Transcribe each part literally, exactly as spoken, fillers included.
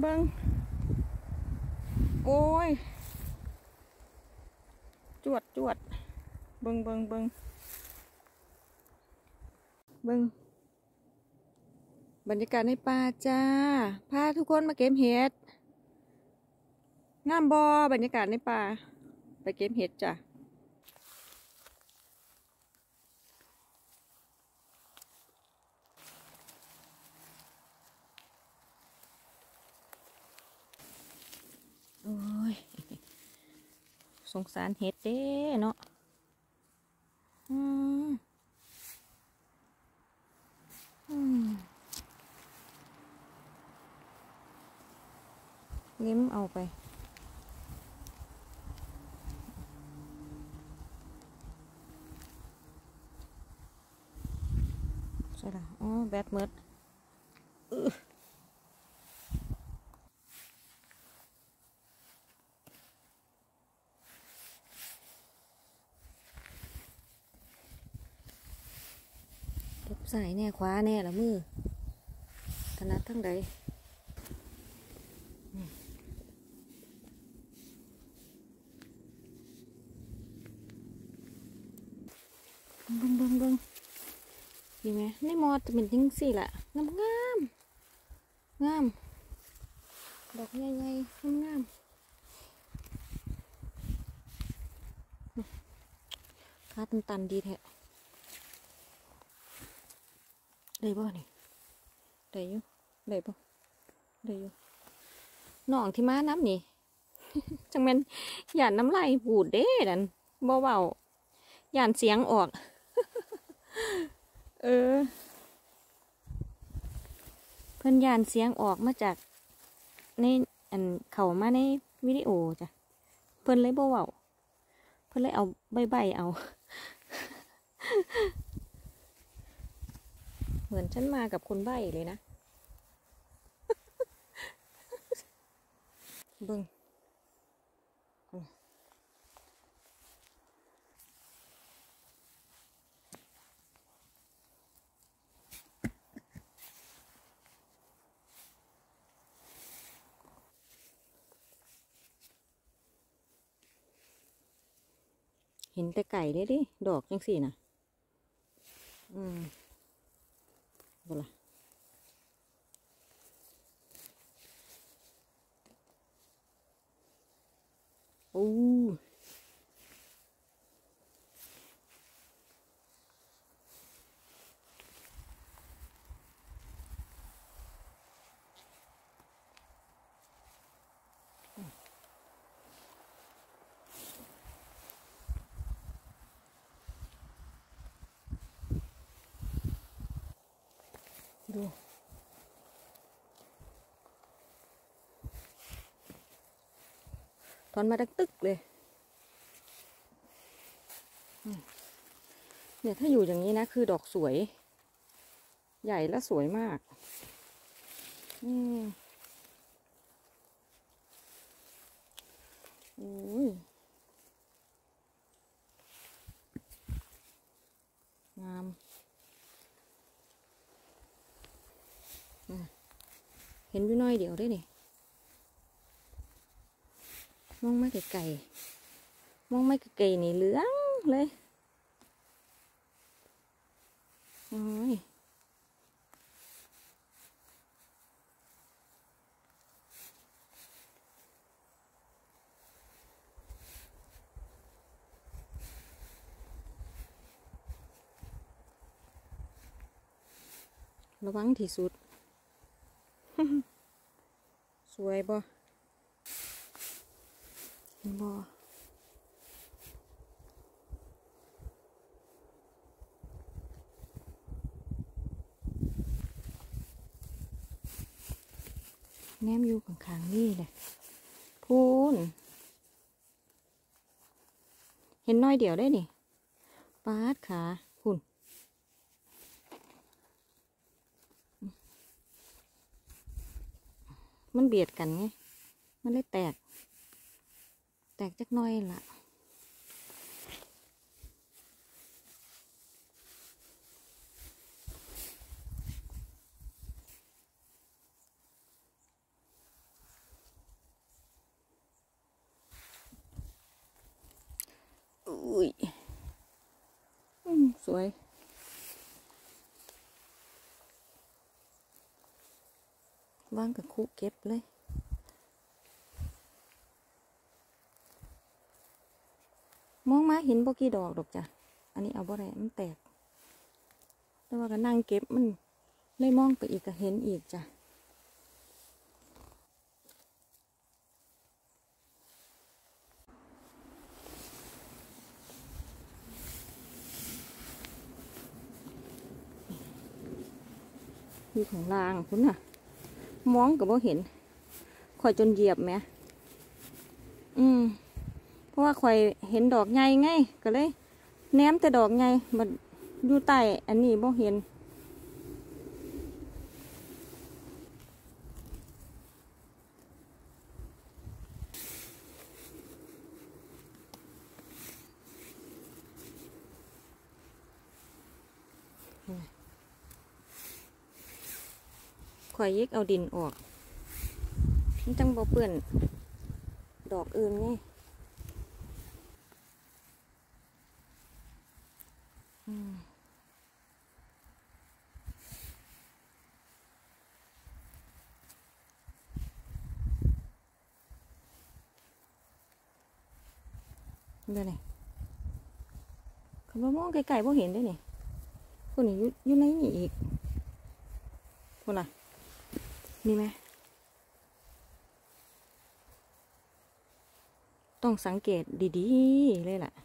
เบิ้งโอ้ยจวดจวดเบิ้งเบิ้งเบิ้งเบิ้งบรรยากาศในป่าจ้าพาทุกคนมาเก็บเห็ดงามบอบรรยากาศในป่าไปเก็บเห็ดจ้ะโอ้ยสงสารเห็ดเด้เนาะอืมอืมยิ้มเอาไปใช่ละอ๋อแบตเมิดเก็บใส่แน่คว้าแน่ละมือขนาดทั้งใดเบิ้งเบิ้งเบิ้งดีไหมในมอจะเป็นทิ้งสิละงามงามงามดอกใหญ่ๆงามงามขาตันตันดีแท้ได้ป่ะนี่ได้อยู่ได้ป่ะได้อยู่น้องที่มาน้ำนี่ จังแม่นหยาดน้ำลายบูดเด้นั่นบ่เบาหยาดเสียงออก เออเพิ่นหยาดเสียงออกมาจากในอันเข้ามาในวิดีโอจ้ะเพิ่นเลยบ่เบาเพิ่นเลยเอาใบใบเอา เหมือนฉันมากับคนใบ้เลยนะ เบิ่งเห็นแต่ไก่เลยดิดอกจังสี่นะอืมบ่ล่ะโอ้ดูตอนมาดักตึกเลยเนี่ยถ้าอยู่อย่างนี้นะคือดอกสวยใหญ่และสวยมากอืมโอ้ยงามเห็นอยู่น้อยเดียวได้นี่มองไม่ไกลๆมองไม่ไกลๆนี่เหลืองเลยโอ้ยระวังที่สุด สวยบ่บ่แนมอยู่ข้างๆนี่เลยพูนเห็นน้อยเดียวได้นี่ปาดขาพูนมันเบียดกันไงมันเลยแตกแตกจักน้อยละวยวางกับคุเก็บเลยมองมาเห็นบ่กี่ดอกดอกจ้ะอันนี้เอาบ่ได้มันแตกแต่ว่าก็นั่งเก็บมันเลยมองไปอีกก็เห็นอีกจ้ะอยู่ของรางคุณน่ะมองก็บ่เห็นข่อยจนเหยียบแม่อืมเพราะว่าข่อยเห็นดอกใหญ่ไงก็เลยแนมแต่ดอกใหญ่มันอยู่ใต้อันนี้บ่เห็นข่อยยิกเอาดินออกมันจังบ่เปื้อนดอกอื่นไงอืมเดี๋ยวนี้เขาบ่มองไกลๆบ่เห็นได้นี่คนนี้อยู่อยู่ในนี่อีกคนน่ะนี่ไหมต้องสังเกตดีๆเลยล่ะ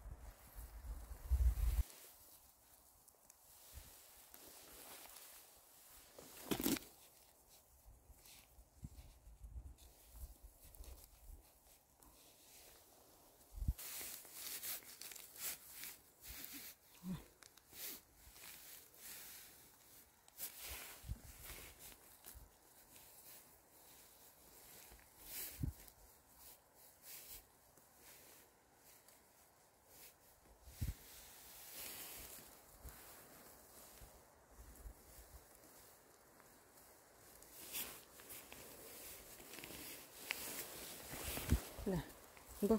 น่ะบ่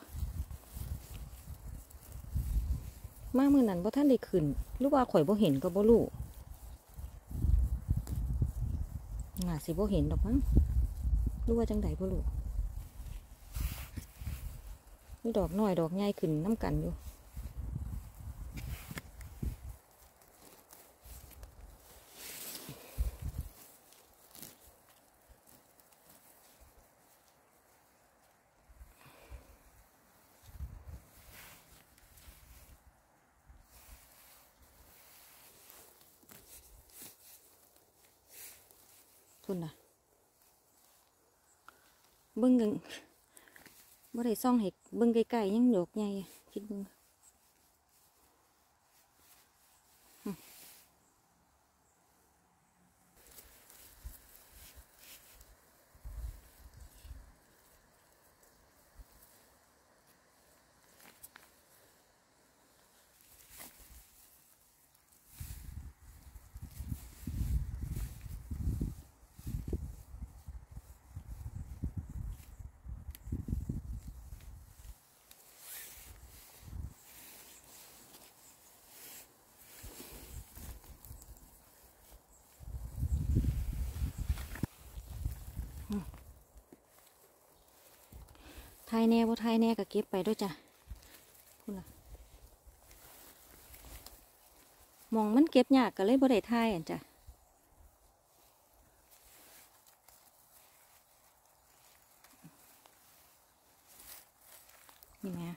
มามือนั้นบ่ท่านได้ขึ้นหรือว่าข่อยบ่เห็นก็บ่รู้น่าสิบ่เห็นดอกมั้งหรือว่าจังใดบ่รู้มีดอกน้อยดอกใหญ่ขึ้นน้ำกันอยู่คุณน่ะเบิ่งกันบ่ได้ซ่องให้เบิ่งไกลๆยังดอกใหญ่คิดเบิ่งทายแน่บ่ทายแน่ก็เก็บไปด้วยจ้ะคุณล่ะมองมันเก็บยากก็เลยบ่ได้ทายอ่ะจ้ะนี่แม่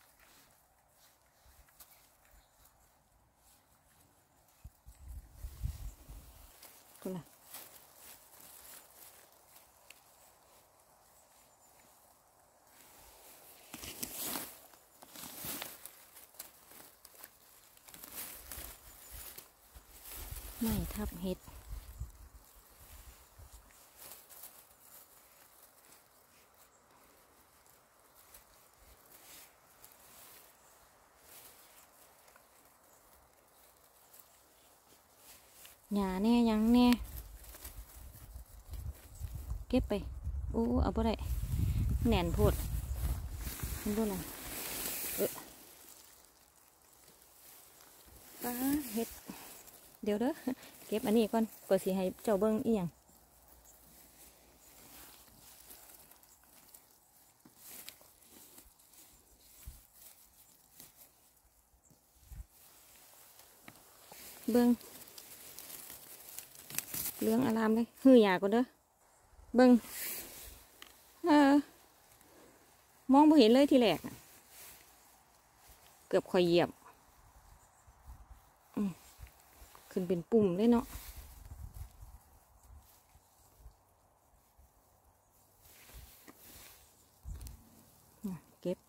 คุณล่ะไม่ทับเห็ดหญ้าแน่ยังแน่เก็บไปโอ้เอาบ่ได้แหน่นโพดมันบ่ล่ะเออป้าเดี๋ยวเด้อเก็บอันนี้ก่อนก็สิให้เจ้าเบิ่งอีหยังเบิ่งเรื่องอารามเลยหื้อหยาก่อนเด้อเบิ่งเออมองบ่เห็นเลยทีแรกเกือบข่อยเหยียบขึ้นเป็นปุ่มเลยเนาะเก็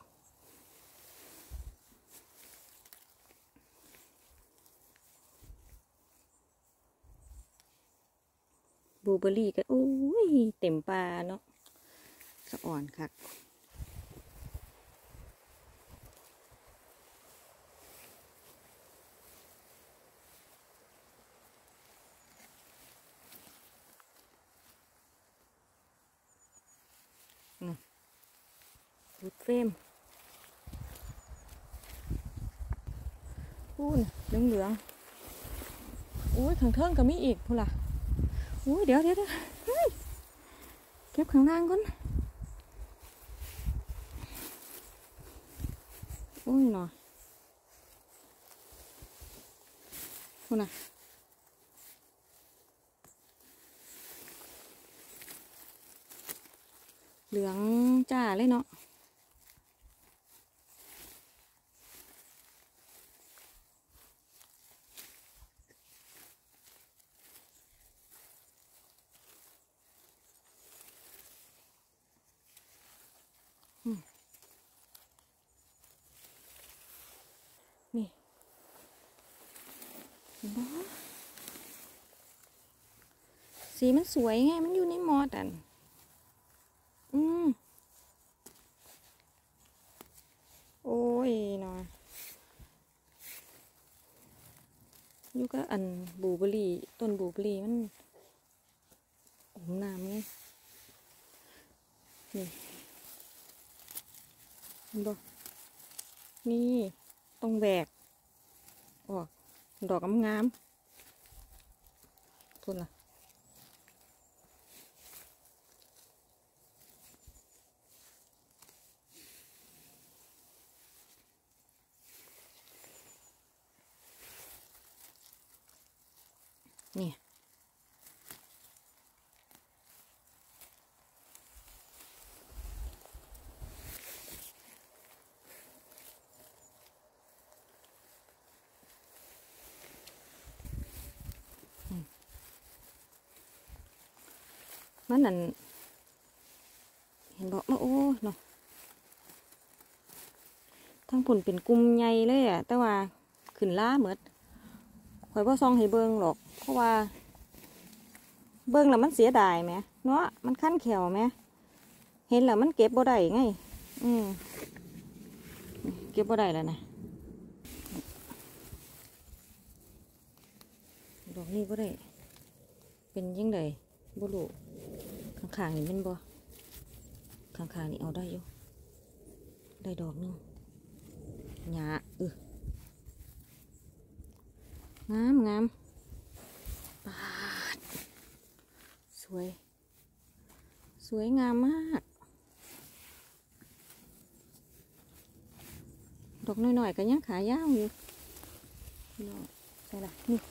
บบลูเบอร์รี่ก็อุ้ยเต็มปลาเนาะสะอ่อนคักรูดเฟรมอู้เหลืองเหลืองอุ้ยข้างเทิงก็มีอีกพูล่ะอุ้ยเดี๋ยวเดี๋ยวเดี๋ยวเก็บข้างล่างก่อนอุ้ยหน่อยพูน่ะเหลืองจ้าเลยเนาะนี่เห็นปะสีมันสวยไงมันอยู่ในมอดอันอืมโอ้ยเนาะอยู่ก็อันบลูเบอร์รี่ต้นบลูเบอร์รี่มันอมน้ำไงนี่เห็นปะนี่ต้องแบกออกดอกงามๆทุนล่ะนี่มันนั่นเห็นบอกมาโอ้เนาะทั้งผลเป็นกลุ่มใหญ่เลยอ่ะแต่ว่าขึ้นล้าเหมือดข่อยบ่ซองให้เบิ่งหรอกเพราะว่าเบิ่งแล้วมันเสียดายไหมเนาะมันคันแขวไหมเห็นแล้วมันเก็บบ่ได้ไงอืมเก็บบ่ได้แล้วนะดอกนี้บ่ได้เป็นยังไงบ่รู้ข้างๆนี่มันบ่ข้างๆนี่เอาได้อยู่ได้ดอกนึงหยาเอองามงามปาดสวยสวยงามมากดอกน้อยๆก็ยังขายาวอยู่ใช่ละนี่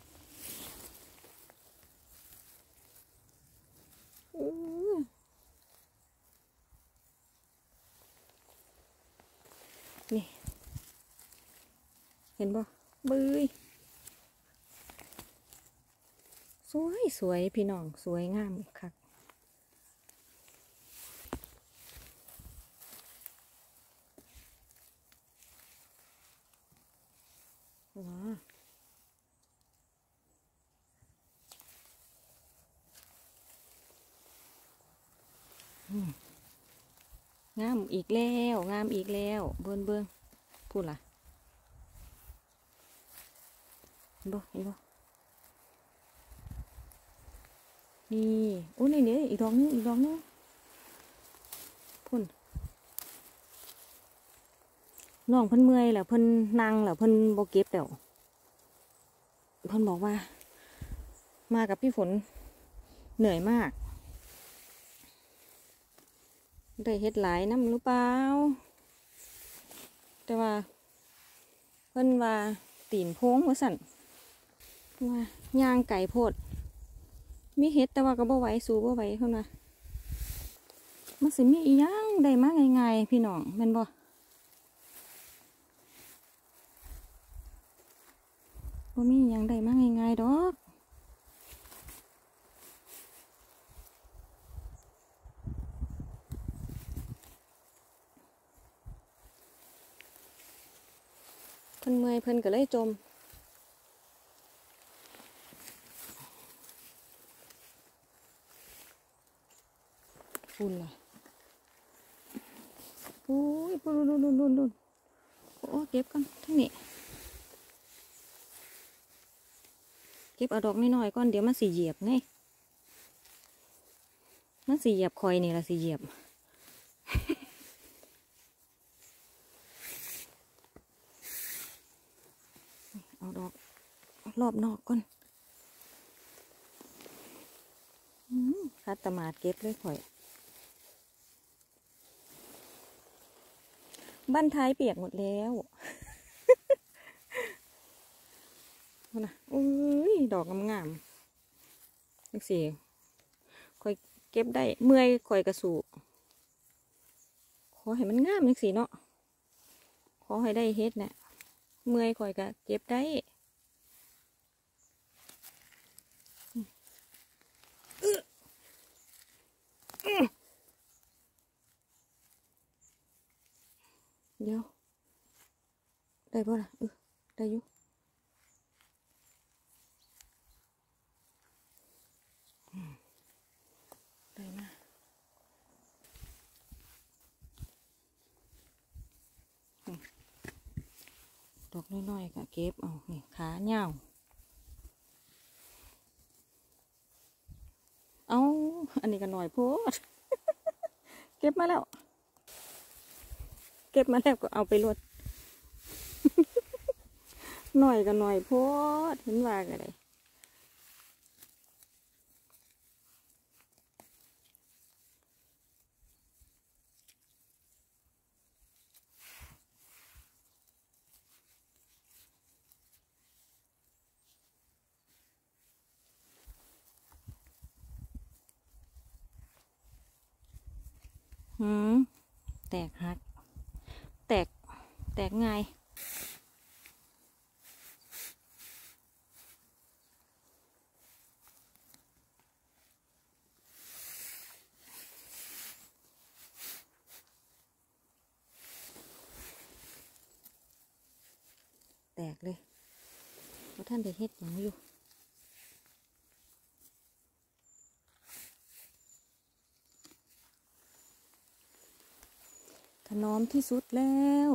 นี่เห็นบ่บื้อสวยสวยพี่น้องสวยงามคักว้างามอีกแล้วงามอีกแล้วเบิ่งเบิ่งพูดล่ะเห็นบ่เห็นบ่นี่โอ้นี่เนี่ยอีกดอกนึงอีกดอกนึงพุ่นน้องเพิ่นเมื่อยแล้วเพิ่นนั่งแล้วเพิ่นบ่เก็บแล้วเอเพิ่นบอกว่ามากับพี่ฝนเหนื่อยมากได้เฮ็ดหลายน้ำหรือเปล่าแต่ว่าเพิ่นว่าตีนโพงว่าสั่นว่าย่างไก่โพดมีเฮ็ดแต่ว่าก็บ่ไหวสู้บ่ไหวเพิ่นว่ามันสิมีอีหยังได้มาง่ายๆพี่น้องแม่นบ่บ่มีหยังได้มาง่ายๆดอกเพิ่นเมื่อยเพิ่นก็เลยจมปุ่นล่ะอุ้ยปุ่นดุนดุนดุนดุนโอ้เก็บกันทั้งนี้เก็บเอาดอกน้อยๆก่อนเดี๋ยวมันสิเหยียบไงมันสิเหยียบคอยนี่ล่ะสิเหยียบเอาดอกรอบนอกก่อนคัดตะมาดเก็บเลยข่อยบ้านท้ายเปียกหมดแล้วนะอุ้ยดอกงามๆจังสิข่อยเก็บได้เมื่อยข่อยกระสูขอให้มันงามจังสิเนาะขอให้ได้เฮ็ดเนี่ยเมื่อยข่อยก็เก็บได้เดี๋ยวได้ป่ะล่ะเออได้อยู่ได้มาดอกน้อยๆก็เก็บเอานี่ขาเหี่ยวเอาอันนี้ก็หน่อยโพดเก็บมาแล้วเก็บมาแล้วก็เอาไปรดหน่อยก็หน่อยโพดเห็นว่ากันเลยหืมแตกหักแตกแตกง่ายแตกเลยเพราะท่านได้เฮ็ดอย่างอยู่ถนอมที่สุดแล้ว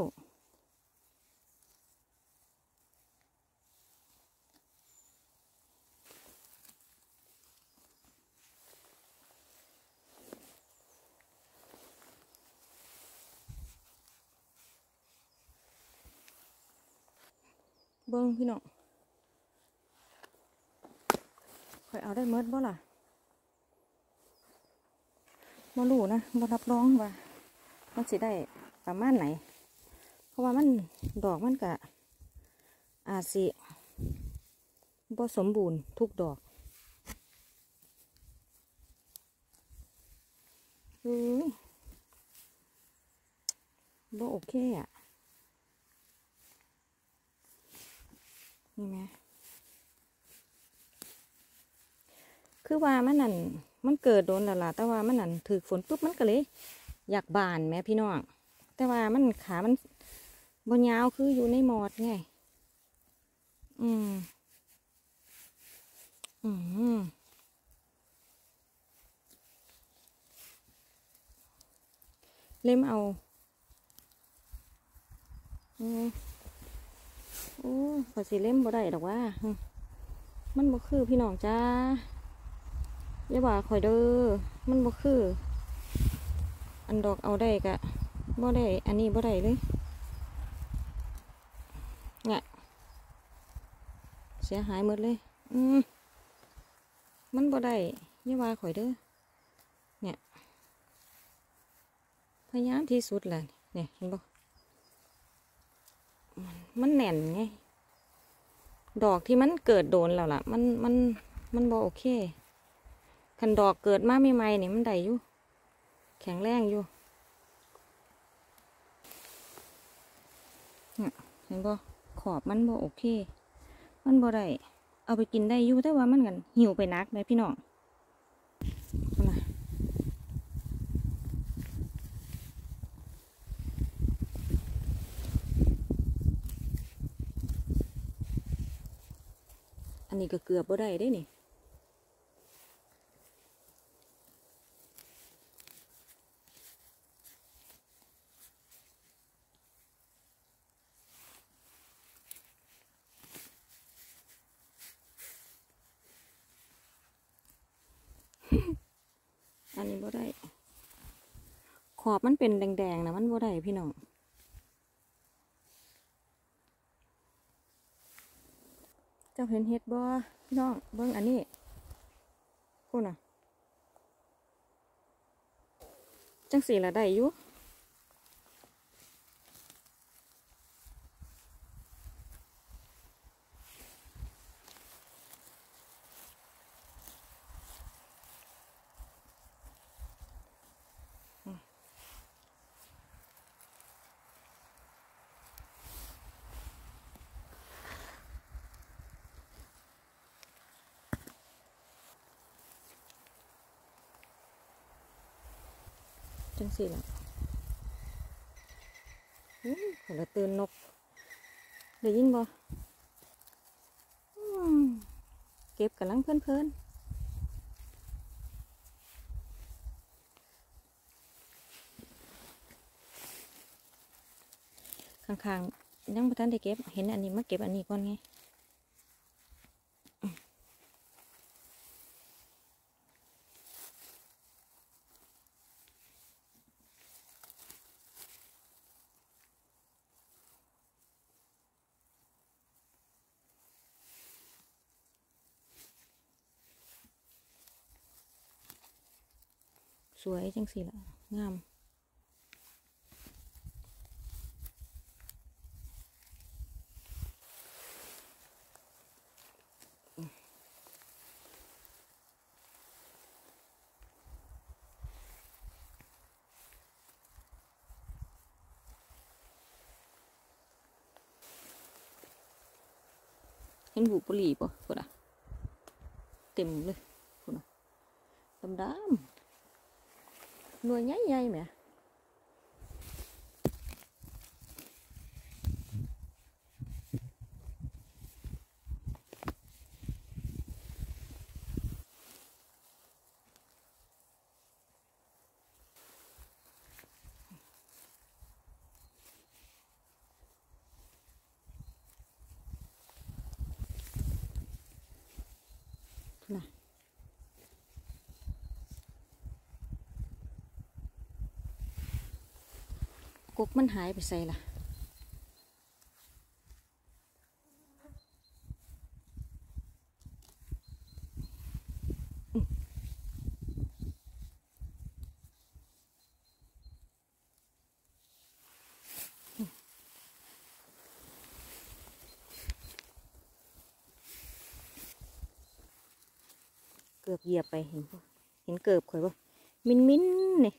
เบิ้งพี่น้องค่อยเอาได้เมิดบ่ล่ะบ่รู้นะบ่รับรองว่ามันสิได้ประมาณไหนเพราะว่ามันดอกมันก็อาจสิบ่สมบูรณ์ทุกดอกอือบ่โอเคอ่ะนี่ไหมคือว่ามันนั่นมันเกิดโดนแล้วล่ะแต่ว่ามันนั่นถือฝนปุ๊บมันก็เลยอยากบานแม่พี่น้องแต่ว่ามันขามันบนยาวคืออยู่ในมอดไงอืมอืมเล่มเอาอืมโอ้ขอสิเล่มบ่ได้ดอกว่ามันบ่คือพี่น้องจ้าอย่าว่าข่อยเด้อมันบ่คืออันดอกเอาได้กะบ่ได้อันนี้บ่ได้เลยเนี่ยสิสียหายหมดเลยอืมมันบ่ได้ยี่ว่าข่อยเด้อเนี่ยพยายามที่สุดแหละเนี่ยเห็นบ่มันแน่นไงดอกที่มันเกิดโดนแล้วล่ะมันมันมันบ่โอเคคันดอกเกิดมาใหม่ๆนี่มันได้อยู่แข็งแรงอยู่เนี่ยเห็นบ่ขอบมันบ่โอเคมันบ่ได้เอาไปกินได้อยู่แต่ว่ามันกันหิวไปนักเลยพี่น้องนะอันนี้ก็เกือบบ่ได้ได้นี่อันนี้บ่ได้ขอบมันเป็นแดงๆนะมันบ่ได้พี่น้องเจ้าเห็นเห็ดบ่พี่น้องเบิ่งอันนี้กูน่ะจังสีละได้อยู่จังสีละอืมขอละตื่นนกได้ยินบ่เก็บกันลังเพลินๆข้างๆยังไม่ทันได้เก็บเห็นอันนี้มาเก็บอันนี้ก่อนไงสวยจังสิละงามเห็นบุปลีป่ะคุณอ่ะเต็มเลยคุณอ่ะดำดำหน่วยใหญ่ๆไหมนะกกมันหายไปใส่ละเกือบเหยียบไปเห็นป่ะเห็นเกือบข่อยป่ะมินมินนี่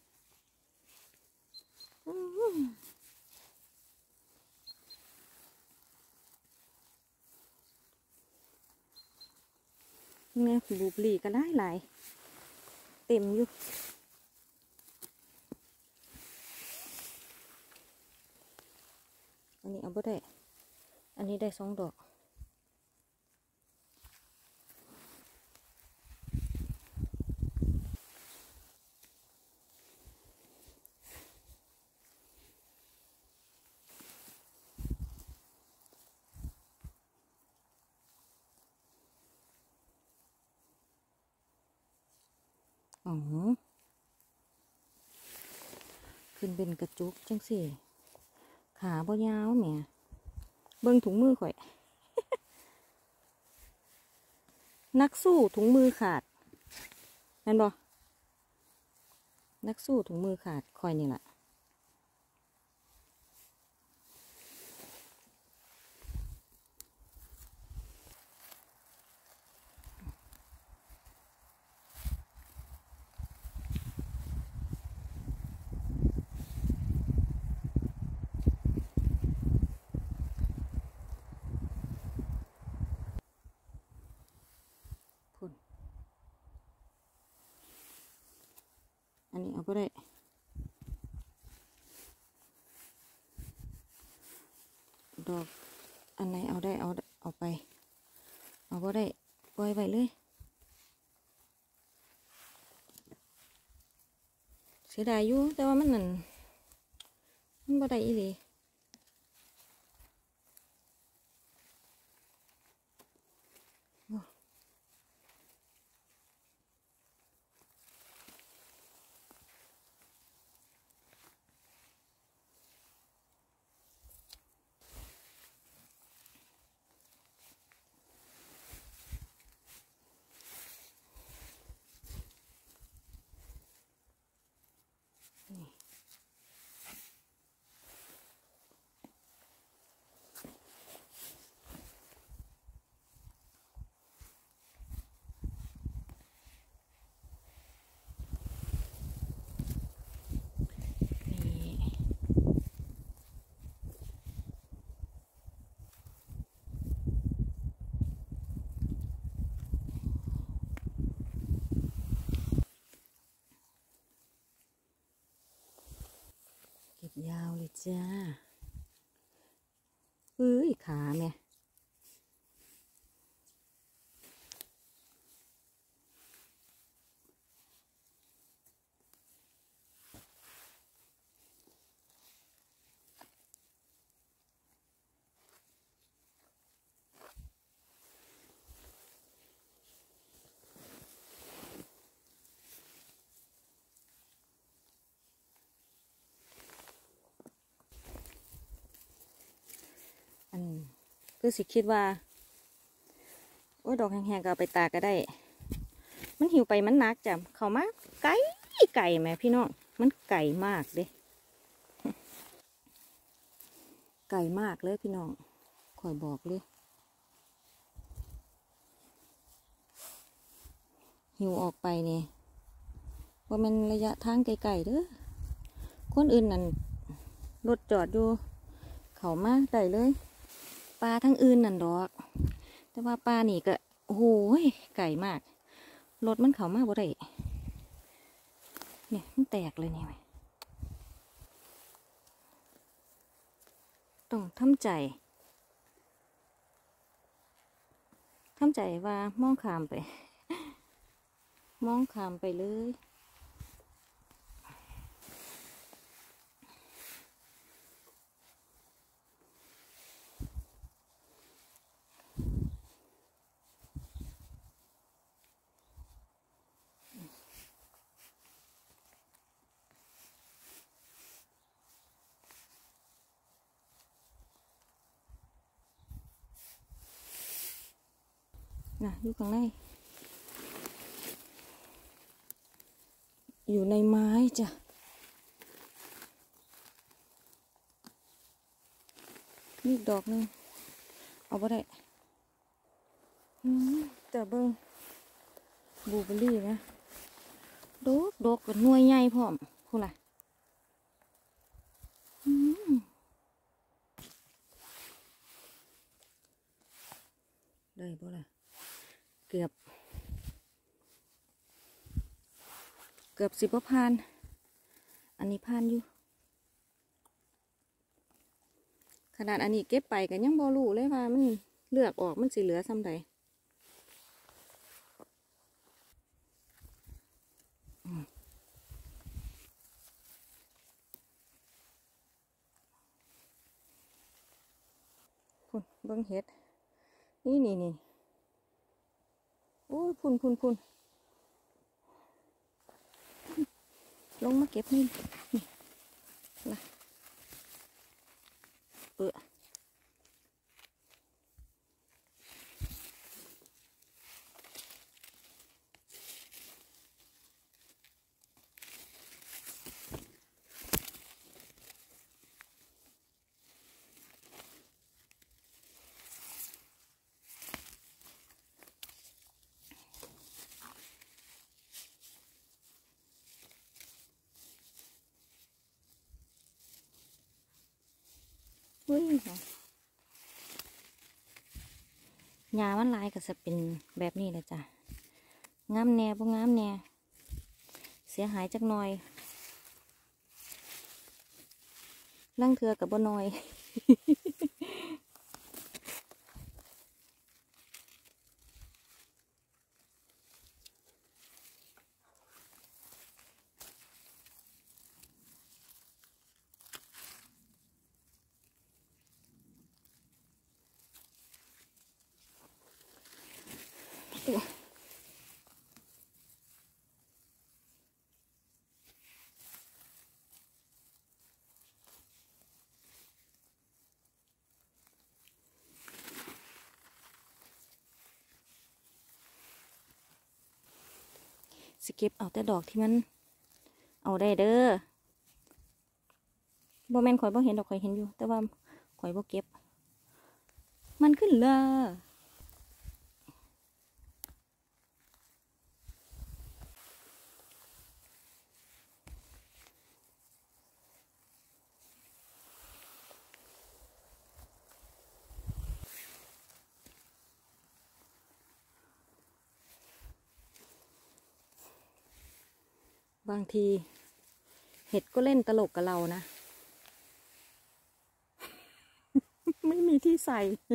ไงบุปลีก็ได้หลายเต็มอยู่อันนี้เอาบ่ได้อันนี้ได้สองดอกอ๋อขึ้นเป็นกระจุกจังสิขาบ่ยาวแหมเบิ่งถุงมือข่อยนักสู้ถุงมือขาดนั่นบ่นักสู้ถุงมือขาดคอยนี่แหละอันนี้เอาไปได้ดอกอันไหนเอาได้เอาเอาไปเอาไปได้ปล่อยไปเลยเสียดายอยู่แต่ว่ามันนั่นมันบ่ได้อีหลีเก็บยาวเลยจ้าเอ้ยขาแม่อันคือสิคิดว่าโอ้ยดอกแห้งๆก็เอาไปตากก็ได้มันหิวไปมันนักจ้ะเขามาไก่ไก่แม่พี่น้องมันไก่มากเด้ไก่มากเลยพี่น้องคอยบอกเลยหิวออกไปเนี่ยว่ามันระยะทางไกลๆเด้อคนอื่นนั่นรถจอดอยู่เขามาได้เลยปลาทั้งอื่นนั่นดอกแต่ว่าปลานี่ก็โอ้โหไก่มากรถมันเขามาบ่ได้เนี่ยมันแตกเลยเนี่ยต้องทำใจทำใจว่ามองขามไปมองขามไปเลยนะอยู่ข้างในอยู่ในไม้จ้ะนี่ดอกนึงเอาไปได้แต่เบิ้งบลูเบอร์รี่นะดกดกกับหน่วยใหญ่พร้อมพูดล่ะได้บ่ล่ะเกือบเกือบสิบว่าพานอันนี้พานอยู่ขนาดอันนี้เก็บไปกันยังบ่รู้เลยว่ามันเลือกออกมันสิเหลือซ้ำใดพุ่นเบิ้งเห็ดนี่นี่นี่โอ้ยพุ่นพุ่นพุ่นลงมาเก็บนี่นี่ละเออหญ้ามันลายก็จะเป็นแบบนี้แหละจ้ะงามแน่บ่งามแน่เสียหายจักหน่อยลังเทือกับบ่น้อย สิเก็บเอาแต่ดอกที่มันเอาได้เด้อบ่แม่นข่อยบ่เห็นดอกข่อยเห็นอยู่แต่ว่าข่อยบ่เก็บมันขึ้นเลยบางทีเห็ดก็เล่นตลกกับเรานะ ไม่มีที่ใส่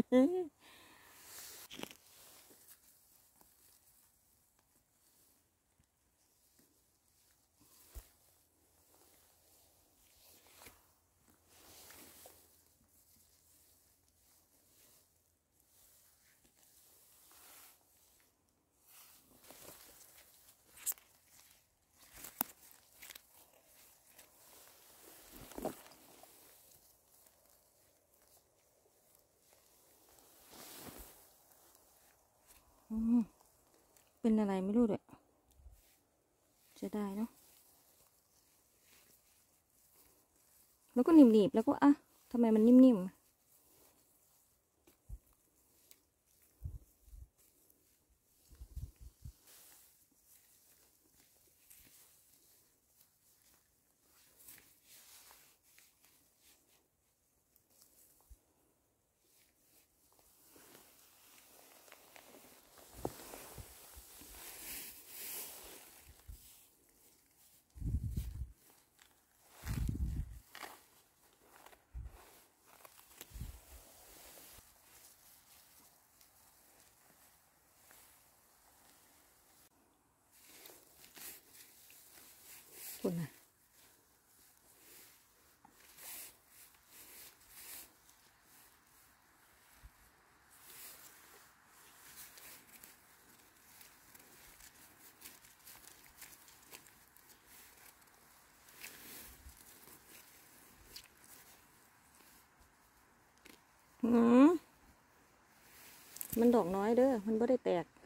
เป็นอะไรไม่รู้เลยจะได้เนาะแล้วก็หนีบๆแล้วก็อ่ะทำไมมันนิ่มๆคุณนะอืมมันดอกน้อยเด้อมันไม่ได้แตก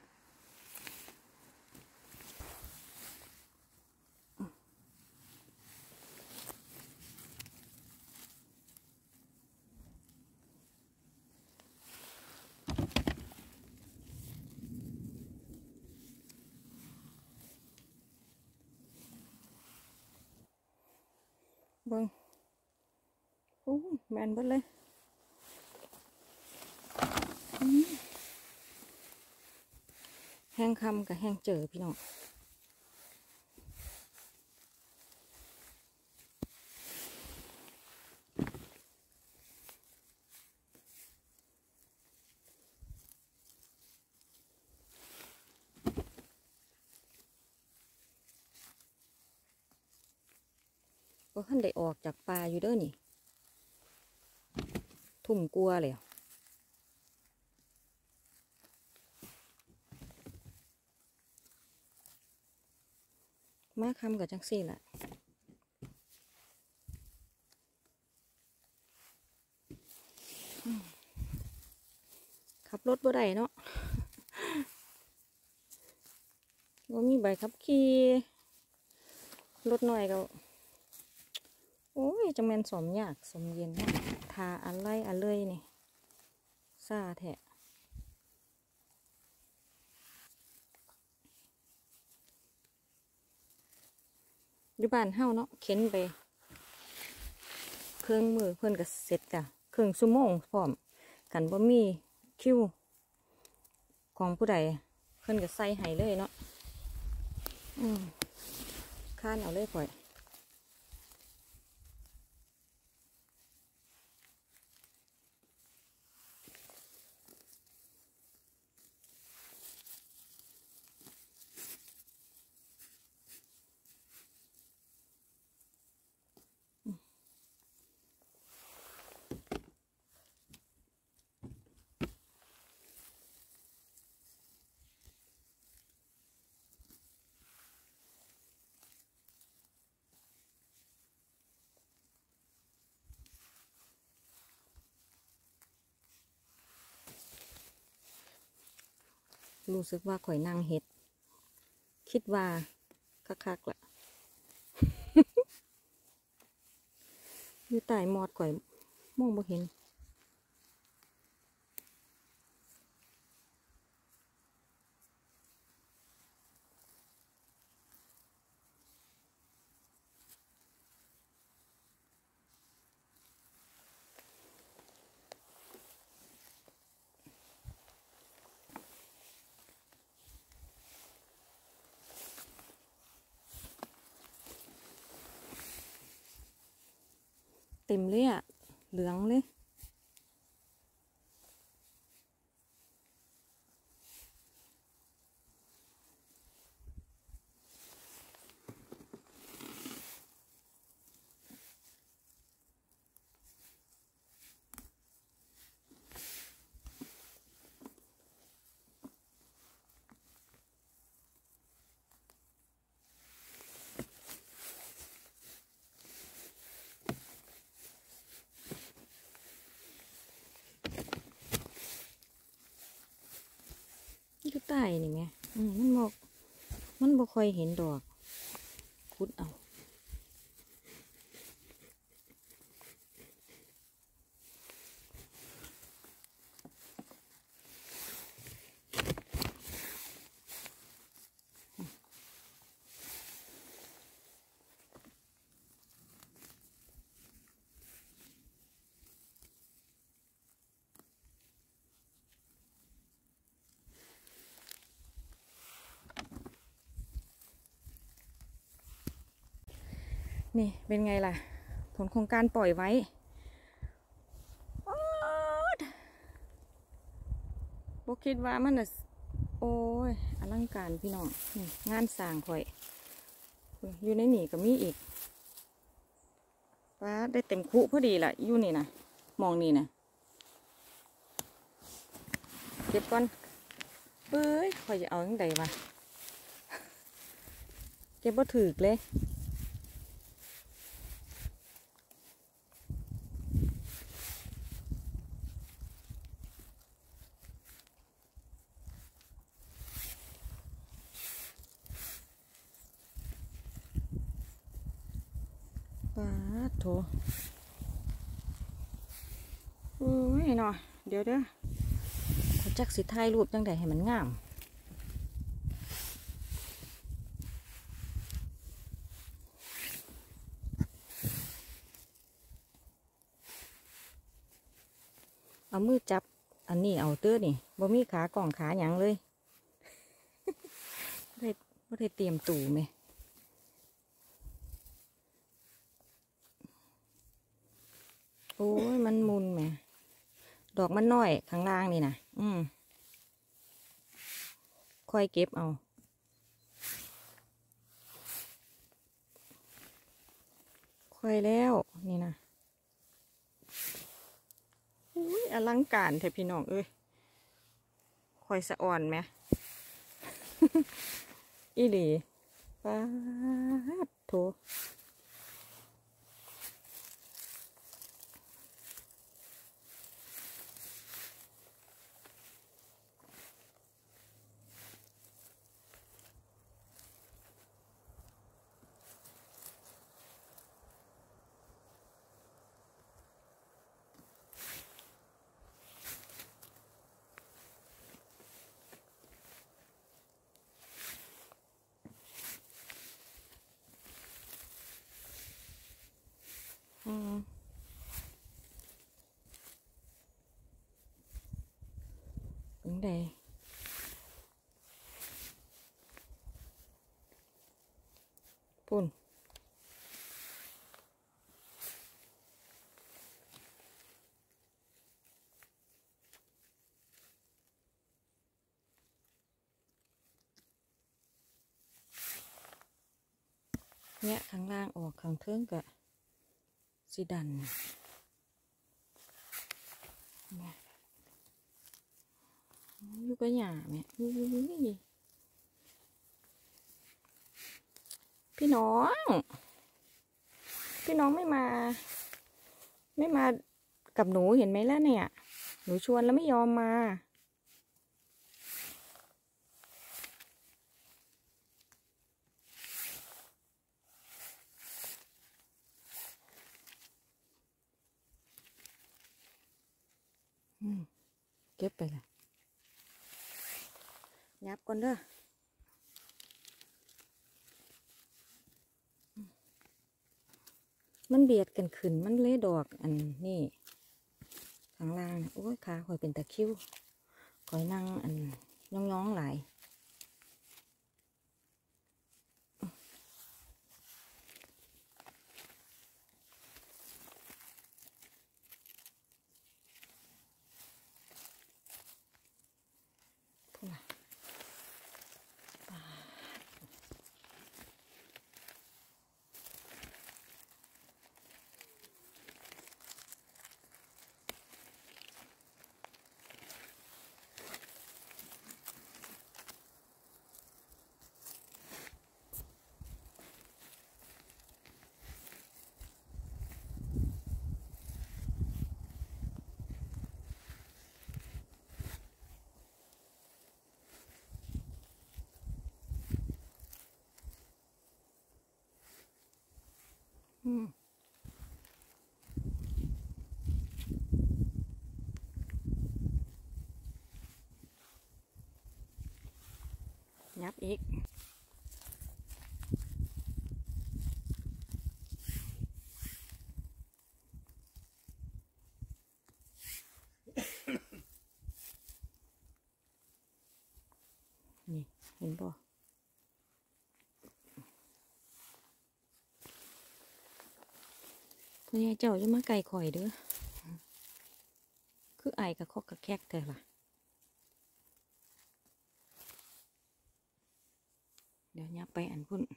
เบิ้งโอ้แมนเบิดเลยแห้งคำกับแห้งเจอพี่น้องก็ขั้นได้ออกจากป่าอยู่เด้อนี่ทุ่มกลัวเลยมาคำกับจังซี่แหละขับรถบ่ได้เนาะว่ามีใบขับขี่รถหน่อยก็โอ้ยจังแมนสมยากสมเย็นทาอะไรอะไรนี่ซาแทะอยู่บ้านเฮาเนาะเข็นไปเครื่องมือเพื่อนก็เสร็จจ้ะเครึ่งชั่วโมงพร้อมกันบ่มีคิวของผู้ใดเพิ่นก็ใส่ให้เลยเนาะอืมข้านเอาเลยข่อยรู้สึกว่าข่อยนั่งเฮ็ดคิดว่าคักๆล่ะ อยู่ใต้หมอดข่อยมองบ่เห็นเต็มเลยอะเหลืองเลยอยู่ใต้นี่ไงอืมมันบอกมันบ่ค่อยเห็นดอกคุดเอานี่เป็นไงล่ะผลโครงการปล่อยไว้บ่คิดว่ามันน่ะโอ้ยอลังการพี่น้องนี่งานสร้างข่อยอยู่ในนี่ก็มีอีกว่าได้เต็มคุพอดีล่ะอยู่นี่นะมองนี่นะเก็บก่อนเอ้ยข่อยจะเอาจั่งใดวะเก็บบ่ถูกเลยป้าดโถโอ้ยเนาะเดี๋ยวเด้อขอจักสิถ่ายรูปจังใดให้มันงามเอามือจับอันนี้เอาเตื้อนี่บ่มีขากล่องขาหยังเลยบ่ได้บ่ได้เตรียมตู่ไหมโอ้ยมันมุนไหมดอกมันน้อยข้างล่างนี่นะอืมค่อยเก็บเอาค่อยแล้วนี่นะอุ้ยอลังการแท้พี่น้องเอ้ยค่อยสะอ่อนไหม อีหลีป้าดโถปุ่นเนี่ยข้างล่างออกข้างเทิงกะสีดันอยู่กับหญ้าแม่นี่พี่น้องพี่น้องไม่มาไม่มากับหนูเห็นไหมล่ะเนี่ยหนูชวนแล้วไม่ยอมมาเก็บไปละยับก่อนเด้อมันเบียดกันขึ้นมันเลยดอกอันนี่ข้างล่างโอ้ยขาคอยเป็นตะคิ้วคอยนั่งอันย่องๆหลายยับอีกนี่เห็นป่ะพ่อใหญ่เจ้าจะมาไก่ข่อยเด้อคือไอกับคอกกับแคกเธอล่ะเดี๋ยวยับไปอันพุ่น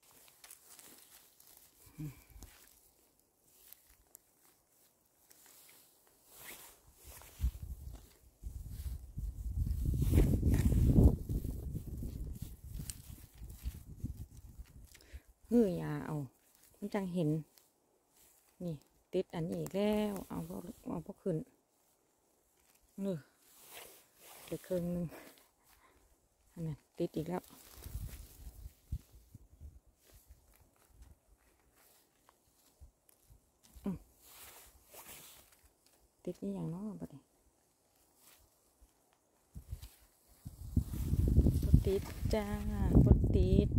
เฮ้ยอย่าเอามันจังเห็นนี่ติดอันนี้แล้วเอาพวกเอาพวกขึ้นเออเดี๋ยวครึ่งนึงอันนั้นติดอีกแล้วติดนี่อย่างน้อยบ่ได้บ่ติดจ้าบ่ติด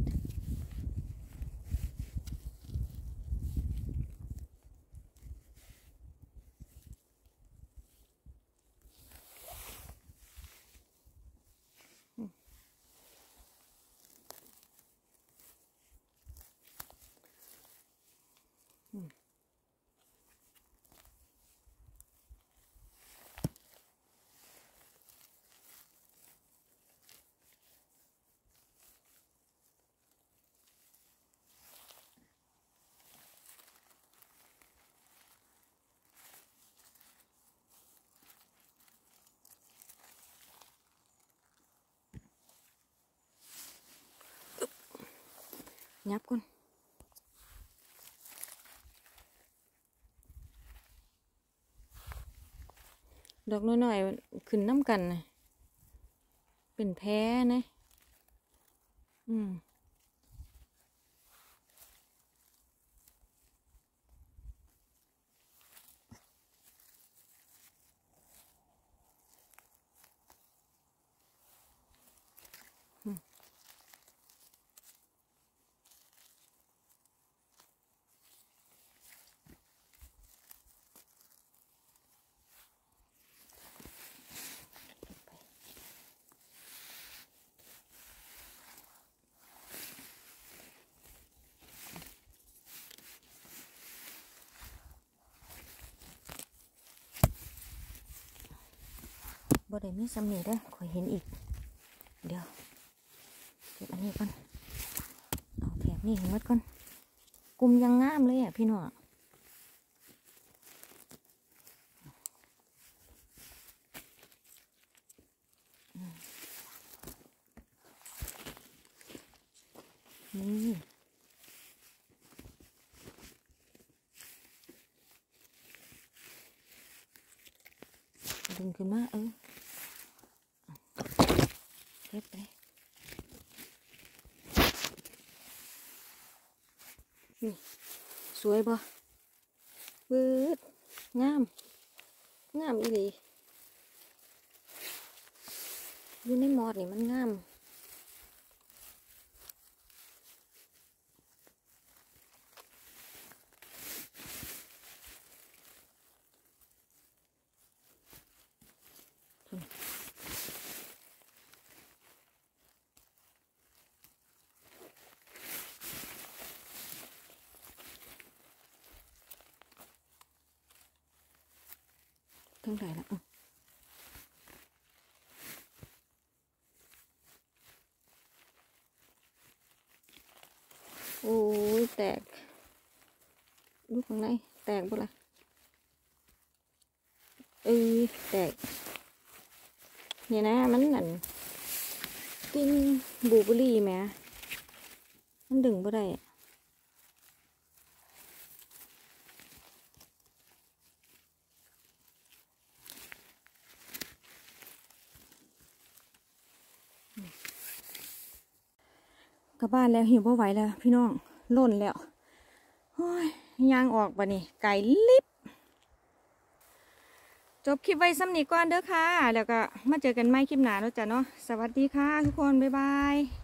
ยับก่อนดอกน้อยๆขึ้นน้ำกันนะเป็นแพ้นะอืมบ่ได้มีซ้ำนี่ได้ขอยเห็นอีกเดี๋ยวเก็บอันนี้ก่อนเอาแถบนี้ให้หมดก่อนกลุ่มยังงามเลยอ่ะพี่น้องนี่ดึงขึ้นมาเออเก็บไปนี่สวยบ่ปื๊ดงามงามอีหลีอยู่ในหมอดนี่มันงามทั้งหลายละโอ้ยแตกลูกข้างในแตกบ่ล่ะเอ้ยแตกเนี่ยนะมันนั่นกินบลูเบอร์รี่แหมมันดึงบ่ได้กลับบ้านแล้วหิวบ่ไหวแล้วพี่น้องล่นแล้วโอ้ยยางออกบ่นี่ไก่ลิบจบคลิปไว้ซ้ำนี้ก่อนเด้อค่ะแล้วก็มาเจอกันใหม่คลิปหน้าแล้วจ้ะเนาะสวัสดีค่ะทุกคนบ๊ายบาย